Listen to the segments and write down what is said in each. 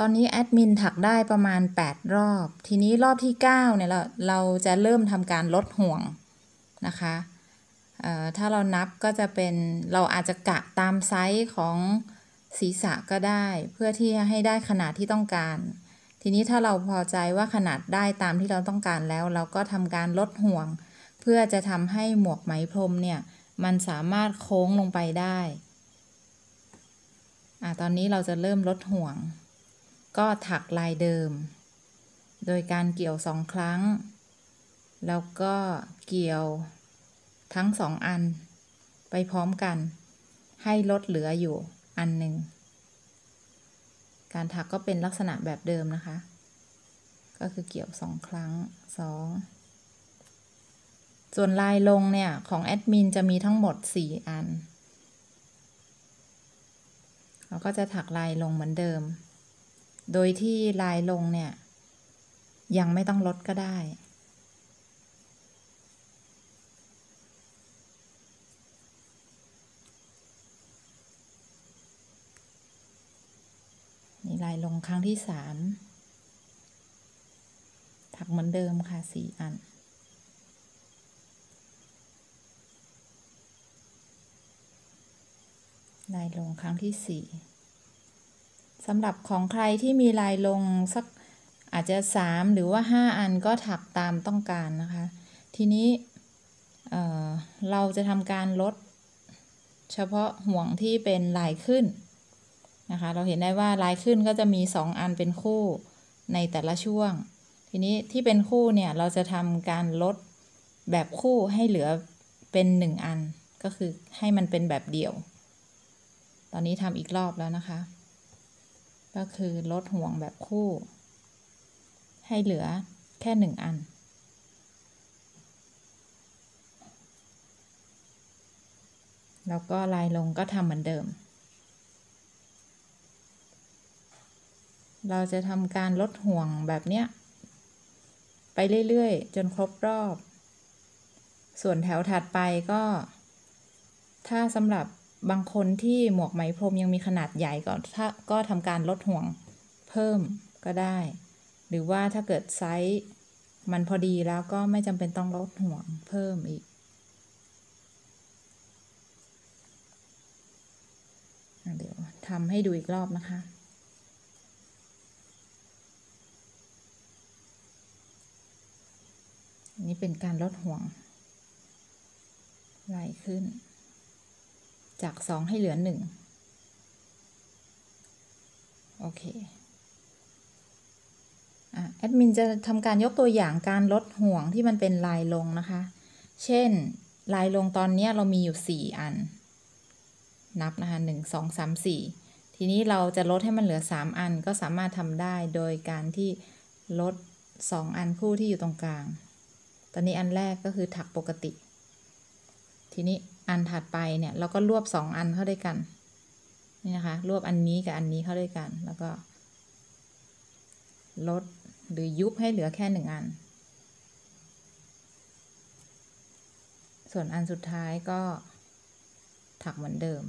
อนนี้แอดมินถักได้ประมาณ8รอบทีนี้รอบที่9เนี่ยเราจะเริ่มทำการลดห่วงนะคะถ้าเรานับก็จะเป็นเราอาจจะกะตามไซส์ของศีรษะก็ได้เพื่อที่จะให้ได้ขนาดที่ต้องการทีนี้ถ้าเราพอใจว่าขนาดได้ตามที่เราต้องการแล้วเราก็ทำการลดห่วงเพื่อจะทำให้หมวกไหมพรมเนี่ยมันสามารถโค้งลงไปได้ตอนนี้เราจะเริ่มลดห่วงก็ถักลายเดิมโดยการเกี่ยว2ครั้งแล้วก็เกี่ยวทั้ง2อันไปพร้อมกันให้ลดเหลืออยู่อันหนึ่งการถักก็เป็นลักษณะแบบเดิมนะคะก็คือเกี่ยว2ครั้ง2ส่วนลายลงเนี่ยของแอดมินจะมีทั้งหมด4อันเราก็จะถักลายลงเหมือนเดิมโดยที่ลายลงเนี่ยยังไม่ต้องลดก็ได้นี่ลายลงครั้งที่3ถักเหมือนเดิมค่ะ4อันลายลงครั้งที่4สำหรับของใครที่มีลายลงสักอาจจะ3หรือว่า5อันก็ถักตามต้องการนะคะทีนี้เราจะทำการลดเฉพาะห่วงที่เป็นลายขึ้นนะคะเราเห็นได้ว่าลายขึ้นก็จะมี2อันเป็นคู่ในแต่ละช่วงทีนี้ที่เป็นคู่เนี่ยเราจะทำการลดแบบคู่ให้เหลือเป็น1อันก็คือให้มันเป็นแบบเดี่ยวตอนนี้ทำอีกรอบแล้วนะคะก็คือลดห่วงแบบคู่ให้เหลือแค่1อันแล้วก็ลายลงก็ทำเหมือนเดิมเราจะทำการลดห่วงแบบเนี้ยไปเรื่อยๆจนครบรอบส่วนแถวถัดไปก็ถ้าสำหรับบางคนที่หมวกไหมพรมยังมีขนาดใหญ่ก็ทำการลดห่วงเพิ่มก็ได้หรือว่าถ้าเกิดไซส์มันพอดีแล้วก็ไม่จำเป็นต้องลดห่วงเพิ่มอีกเดี๋ยวทำให้ดูอีกรอบนะคะนี่เป็นการลดห่วงไล่ขึ้นจาก2ให้เหลือ1โอเคแอดมินจะทำการยกตัวอย่างการลดห่วงที่มันเป็นลายลงนะคะเช่นลายลงตอนนี้เรามีอยู่4อันนับนะคะ1 2 3 4ทีนี้เราจะลดให้มันเหลือ3อันก็สามารถทำได้โดยการที่ลด2อันคู่ที่อยู่ตรงกลางตอนนี้อันแรกก็คือถักปกติทีนี้อันถัดไปเนี่ยเราก็รวบ2อันเข้าด้วยกันนี่นะคะรวบอันนี้กับอันนี้เข้าด้วยกันแล้วก็ลดหรือยุบให้เหลือแค่1อันส่วนอันสุดท้ายก็ถักเหมือนเดิม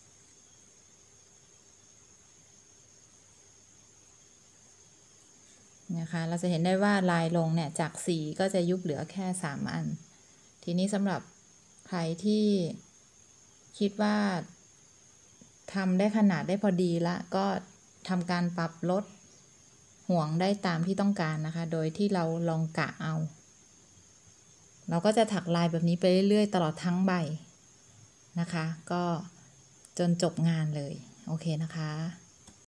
นะคะเราจะเห็นได้ว่าลายลงเนี่ยจาก4ก็จะยุบเหลือแค่3อันทีนี้สำหรับใครที่คิดว่าทำได้ขนาดได้พอดีละก็ทำการปรับลดห่วงได้ตามที่ต้องการนะคะโดยที่เราลองกะเอาเราก็จะถักลายแบบนี้ไปเรื่อยๆตลอดทั้งใบนะคะก็จนจบงานเลยโอเคนะคะ